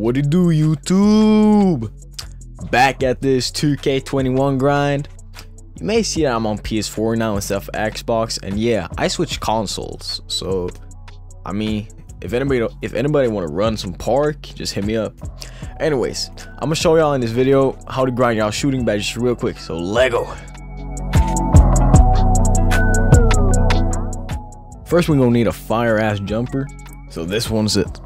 What it do, YouTube? Back at this 2K21 grind. You may see that I'm on PS4 now instead of Xbox, and yeah, I switched consoles. So, I mean, if anybody want to run some park, just hit me up. Anyways, I'm gonna show y'all in this video how to grind y'all shooting badges real quick. So, Lego. First, we're gonna need a fire ass jumper. So this one's it.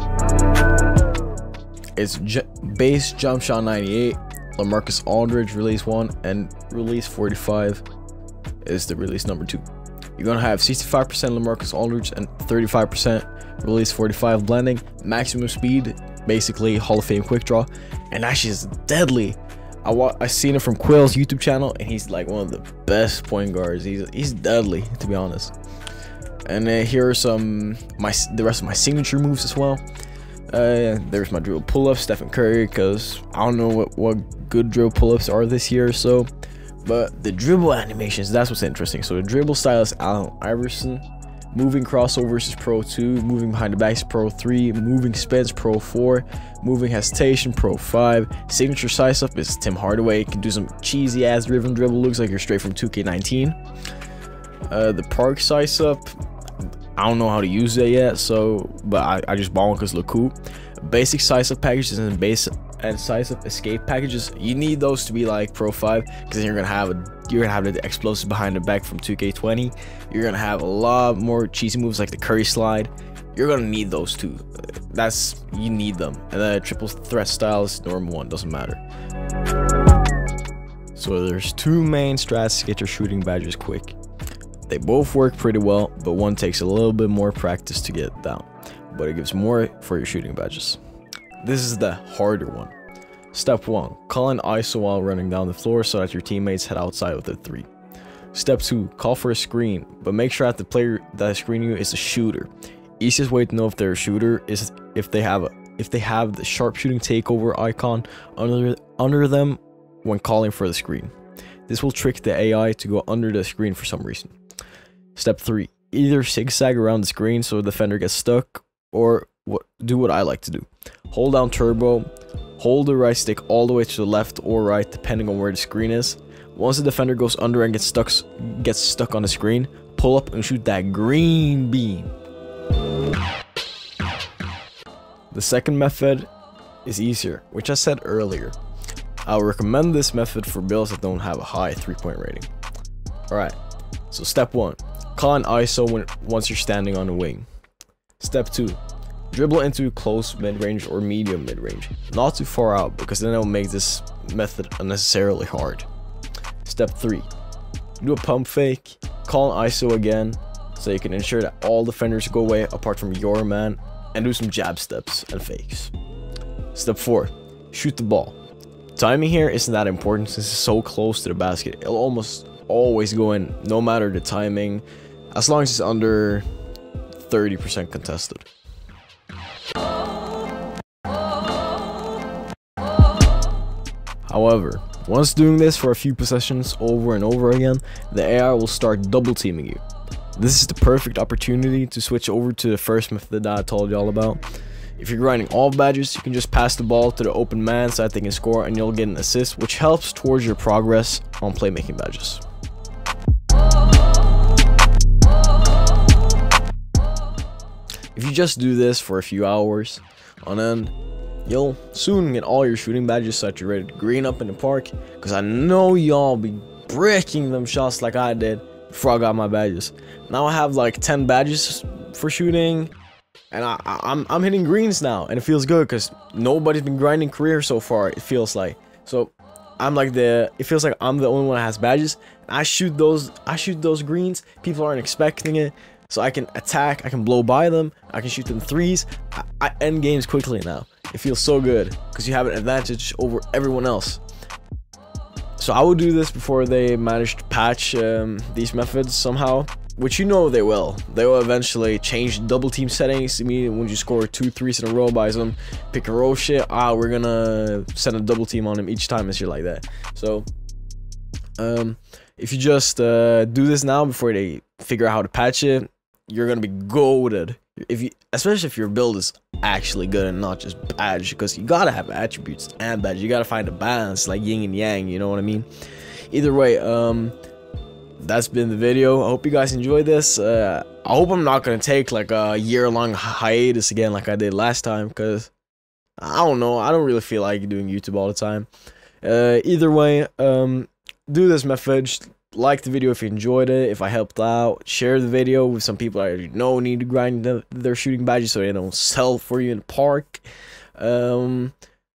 It's base Jumpshot 98, LaMarcus Aldridge release 1, and release 45 is the release number 2. You're gonna have 65% LaMarcus Aldridge and 35% release 45 blending, maximum speed, basically Hall of Fame quick draw, and that shit is deadly. I seen it from Quill's YouTube channel, and he's like one of the best point guards. He's deadly, to be honest. And here are the rest of my signature moves as well. There's my dribble pull-ups, Stephen Curry, because I don't know what good dribble pull-ups are this year, so. But the dribble animations, that's what's interesting. So the dribble style is Allen Iverson, moving crossovers is Pro 2, moving behind the back is Pro 3, moving spins Pro 4, moving hesitation Pro 5, signature size up is Tim Hardaway. You can do some cheesy ass driven dribble, looks like you're straight from 2K19. The park size up, I don't know how to use it yet, so I just bought one because it look cool. Basic size up packages and base and size up escape packages, you need those to be like Pro 5, because then you're gonna have the explosive behind the back from 2K20. You're gonna have a lot more cheesy moves like the Curry slide. You're gonna need those too. You need them. And then triple threat style is normal one, doesn't matter. So there's two main strats to get your shooting badges quick. They both work pretty well, but one takes a little bit more practice to get down, but it gives more for your shooting badges. This is the harder one. Step 1, call an ISO while running down the floor so that your teammates head outside with a 3. Step 2, call for a screen, but make sure that the player that is screening you is a shooter. Easiest way to know if they're a shooter is if they have the sharpshooting takeover icon under them when calling for the screen. This will trick the AI to go under the screen for some reason. Step 3, either zigzag around the screen so the defender gets stuck, or do what I like to do. Hold down turbo, hold the right stick all the way to the left or right depending on where the screen is. Once the defender goes under and gets stuck on the screen, pull up and shoot that green beam. The second method is easier, which I said earlier. I'll recommend this method for builds that don't have a high 3-point rating. Alright, so step 1, call an ISO once you're standing on the wing. Step 2, dribble into close mid-range or medium mid-range, not too far out, because then it'll make this method unnecessarily hard. Step 3, do a pump fake, call an ISO again, so you can ensure that all defenders go away apart from your man, and do some jab steps and fakes. Step 4, shoot the ball. Timing here isn't that important since it's so close to the basket. It'll almost always go in, no matter the timing, as long as it's under 30% contested. However, once doing this for a few possessions over and over again, the AI will start double teaming you. This is the perfect opportunity to switch over to the first method that I told y'all about. If you're grinding all badges, you can just pass the ball to the open man so that they can score and you'll get an assist, which helps towards your progress on playmaking badges. If you just do this for a few hours on end, you'll soon get all your shooting badges so that you're ready to green up in the park, because I know y'all be breaking them shots like I did before I got my badges. Now I have like 10 badges for shooting, and I'm hitting greens now, and it feels good because nobody's been grinding career so far, it feels like. So it feels like I'm the only one that has badges. I shoot those greens, people aren't expecting it, so I can attack, I can blow by them, I can shoot them threes. I end games quickly now. It feels so good because you have an advantage over everyone else. So I will do this before they manage to patch these methods somehow, which you know they will. They will eventually change double team settings immediately when you score 2 threes in a row by some pick and roll shit. We're gonna send a double team on him each time and shit like that. So if you just do this now before they figure out how to patch it, you're gonna be goated if you, especially if your build is actually good and not just badge, because you gotta have attributes and badge. You gotta find a balance, like yin and yang, you know what I mean? Either way, that's been the video. I hope you guys enjoyed this. I hope I'm not gonna take like a year-long hiatus again like I did last time, because I don't know, I don't really feel like doing YouTube all the time. Either way, do this method. Like the video if you enjoyed it, if I helped out. Share the video with some people I already know need to grind their shooting badges so they don't sell for you in the park. Yeah,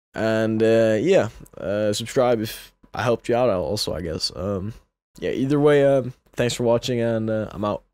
subscribe if I helped you out also, I guess. Yeah, either way, thanks for watching, and I'm out.